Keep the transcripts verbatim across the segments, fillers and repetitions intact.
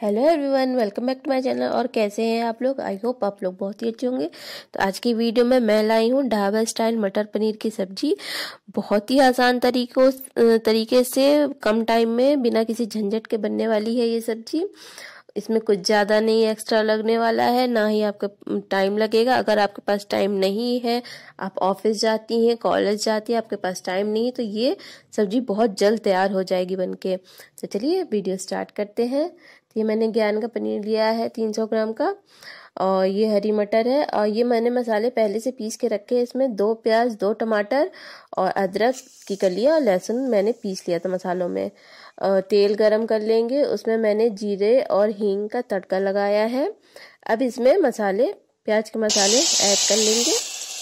Hello everyone, welcome back to my channel. और कैसे हैं आप लोग? आई होप आप लोग बहुत ही अच्छे होंगे। तो आज की वीडियो में मैं लाई हूँ ढाबा स्टाइल मटर पनीर की सब्जी। बहुत ही आसान तरीकों तरीके से कम टाइम में बिना किसी झंझट के बनने वाली है ये सब्जी। इसमें कुछ ज़्यादा नहीं एक्स्ट्रा लगने वाला है, ना ही आपका टाइम लगेगा। अगर आपके पास टाइम नहीं है, आप ऑफिस जाती हैं, कॉलेज जाती हैं, आपके पास टाइम नहीं है, तो ये सब्जी बहुत जल्द तैयार हो जाएगी बनके। तो चलिए वीडियो स्टार्ट करते हैं। तो ये मैंने ज्ञान का पनीर लिया है तीन सौ ग्राम का, और ये हरी मटर है, और ये मैंने मसाले पहले से पीस के रखे हैं। इसमें दो प्याज, दो टमाटर और अदरक की कलियां और लहसुन मैंने पीस लिया था मसालों में। तेल गरम कर लेंगे, उसमें मैंने जीरे और हींग का तड़का लगाया है। अब इसमें मसाले, प्याज के मसाले ऐड कर लेंगे।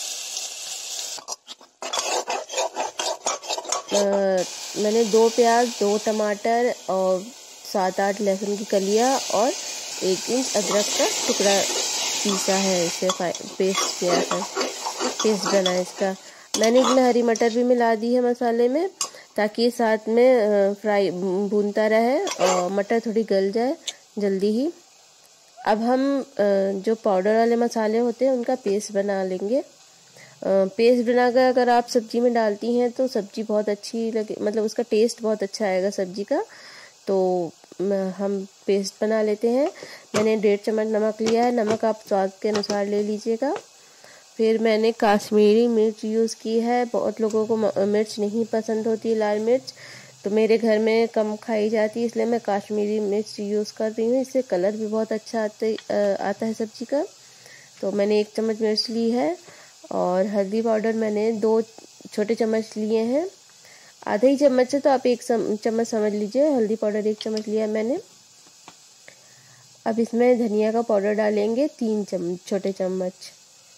आ, मैंने दो प्याज, दो टमाटर और सात आठ लहसुन की कलियां और एक इंच अदरक का टुकड़ा पीसा है, इसे पेस्ट किया है, पेस्ट बना है इसका। मैंने इसमें हरी मटर भी मिला दी है मसाले में, ताकि साथ में फ्राई भूनता रहे और मटर थोड़ी गल जाए जल्दी ही। अब हम जो पाउडर वाले मसाले होते हैं उनका पेस्ट बना लेंगे। पेस्ट बनाकर अगर आप सब्जी में डालती हैं तो सब्जी बहुत अच्छी लगे, मतलब उसका टेस्ट बहुत अच्छा आएगा सब्जी का। तो हम पेस्ट बना लेते हैं। मैंने डेढ़ चम्मच नमक लिया है, नमक आप स्वाद के अनुसार ले लीजिएगा। फिर मैंने काश्मीरी मिर्च यूज़ की है। बहुत लोगों को मिर्च नहीं पसंद होती, लाल मिर्च, तो मेरे घर में कम खाई जाती है, इसलिए मैं काश्मीरी मिर्च यूज़ कर रही हूँ। इससे कलर भी बहुत अच्छा आते आता है सब्जी का। तो मैंने एक चम्मच मिर्च ली है, और हल्दी पाउडर मैंने दो छोटे चम्मच लिए हैं। आधा ही चम्मच है तो आप एक चम्मच समझ लीजिए। हल्दी पाउडर एक चम्मच लिया है मैंने। अब इसमें धनिया का पाउडर डालेंगे तीन चम्मच, छोटे चम्मच।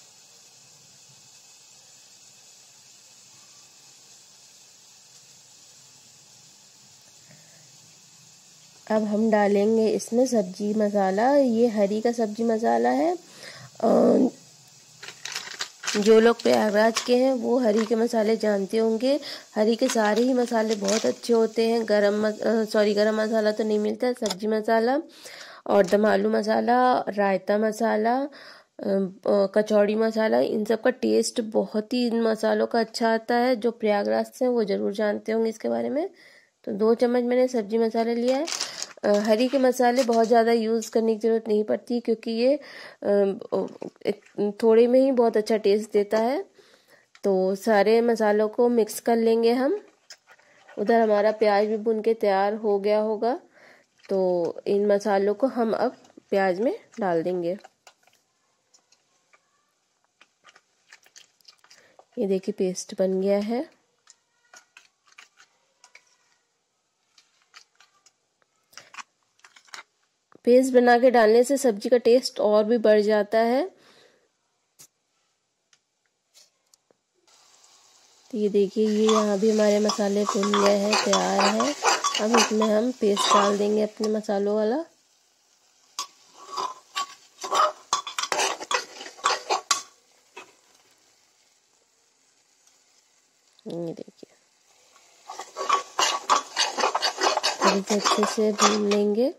अब हम डालेंगे इसमें सब्जी मसाला। ये हरी का सब्जी मसाला है। जो लोग प्रयागराज के हैं वो हरी के मसाले जानते होंगे। हरी के सारे ही मसाले बहुत अच्छे होते हैं। गरम सॉरी गरम मसाला तो नहीं मिलता है, सब्जी मसाला और दम आलू मसाला, रायता मसाला, कचौड़ी मसाला, इन सब का टेस्ट बहुत ही इन मसालों का अच्छा आता है। जो प्रयागराज से हैं वो ज़रूर जानते होंगे इसके बारे में। तो दो चम्मच मैंने सब्जी मसाला लिया है। हरी के मसाले बहुत ज़्यादा यूज़ करने की ज़रूरत नहीं पड़ती, क्योंकि ये थोड़े में ही बहुत अच्छा टेस्ट देता है। तो सारे मसालों को मिक्स कर लेंगे हम। उधर हमारा प्याज भी भुन के तैयार हो गया होगा, तो इन मसालों को हम अब प्याज में डाल देंगे। ये देखिए पेस्ट बन गया है। पेस्ट बना के डालने से सब्जी का टेस्ट और भी बढ़ जाता है। तो ये देखिए, ये यहाँ भी हमारे मसाले भुन गए हैं, तैयार है। अब इसमें हम पेस्ट डाल देंगे अपने मसालों वाला। ये देखिए, अब इसे अच्छे से भून लेंगे।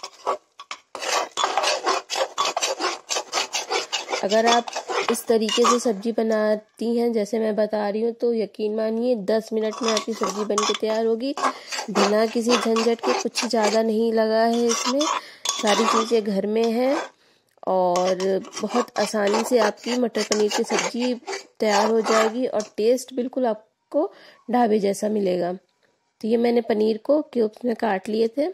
अगर आप इस तरीके से सब्जी बनाती हैं जैसे मैं बता रही हूँ, तो यकीन मानिए दस मिनट में आपकी सब्जी बन के तैयार होगी, बिना किसी झंझट के। कुछ ज़्यादा नहीं लगा है इसमें, सारी चीज़ें घर में हैं, और बहुत आसानी से आपकी मटर पनीर की सब्जी तैयार हो जाएगी, और टेस्ट बिल्कुल आपको ढाबे जैसा मिलेगा। तो ये मैंने पनीर को क्यूब्स में काट लिए थे।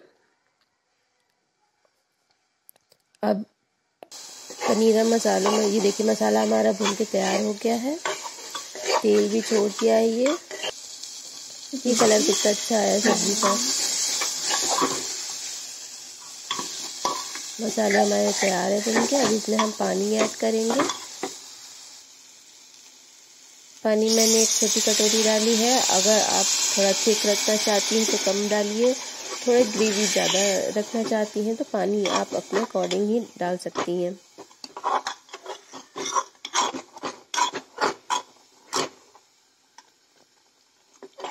अब पनीर मसालों में, ये देखिए मसाला हमारा भून के तैयार हो गया है, तेल भी छोड़ दिया है। ये ये कलर कितना अच्छा आया सब्जी का। मसाले हमारे तैयार है भून के। अब इसमें हम पानी ऐड करेंगे। पानी मैंने एक छोटी कटोरी डाली है। अगर आप थोड़ा थिक रखना चाहती हैं तो कम डालिए, थोड़े ग्रेवी ज़्यादा रखना चाहती हैं तो पानी आप अपने अकॉर्डिंग ही डाल सकती हैं।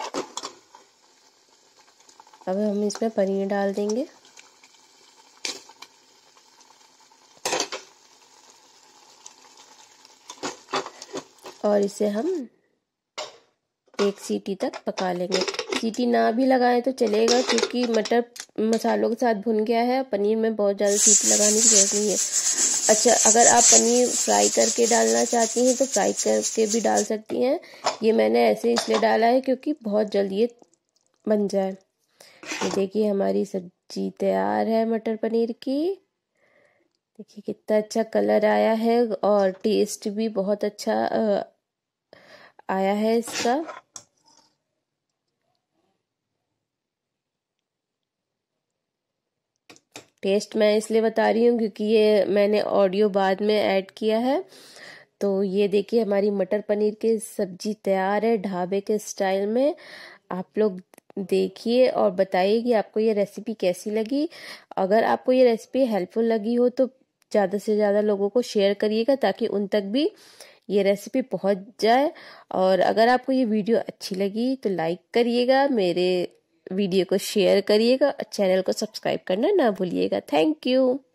अब हम इसमें पनीर डाल देंगे। और इसे हम एक सीटी तक पका लेंगे। सीटी ना भी लगाएं तो चलेगा, क्योंकि मटर मसालों के साथ भुन गया है। पनीर में बहुत ज़्यादा सीटी लगाने की जरूरत नहीं है। अच्छा, अगर आप पनीर फ्राई करके डालना चाहती हैं तो फ्राई करके भी डाल सकती हैं। ये मैंने ऐसे इसलिए डाला है क्योंकि बहुत जल्दी ये बन जाए। ये देखिए हमारी सब्जी तैयार है मटर पनीर की। देखिए कितना अच्छा कलर आया है और टेस्ट भी बहुत अच्छा आया है इसका। टेस्ट मैं इसलिए बता रही हूँ क्योंकि ये मैंने ऑडियो बाद में ऐड किया है। तो ये देखिए हमारी मटर पनीर की सब्जी तैयार है ढाबे के स्टाइल में। आप लोग देखिए और बताइए कि आपको ये रेसिपी कैसी लगी। अगर आपको ये रेसिपी हेल्पफुल लगी हो तो ज़्यादा से ज़्यादा लोगों को शेयर करिएगा, ताकि उन तक भी ये रेसिपी पहुंच जाए। और अगर आपको ये वीडियो अच्छी लगी तो लाइक करिएगा, मेरे वीडियो को शेयर करिएगा, चैनल को सब्सक्राइब करना ना भूलिएगा। Thank you.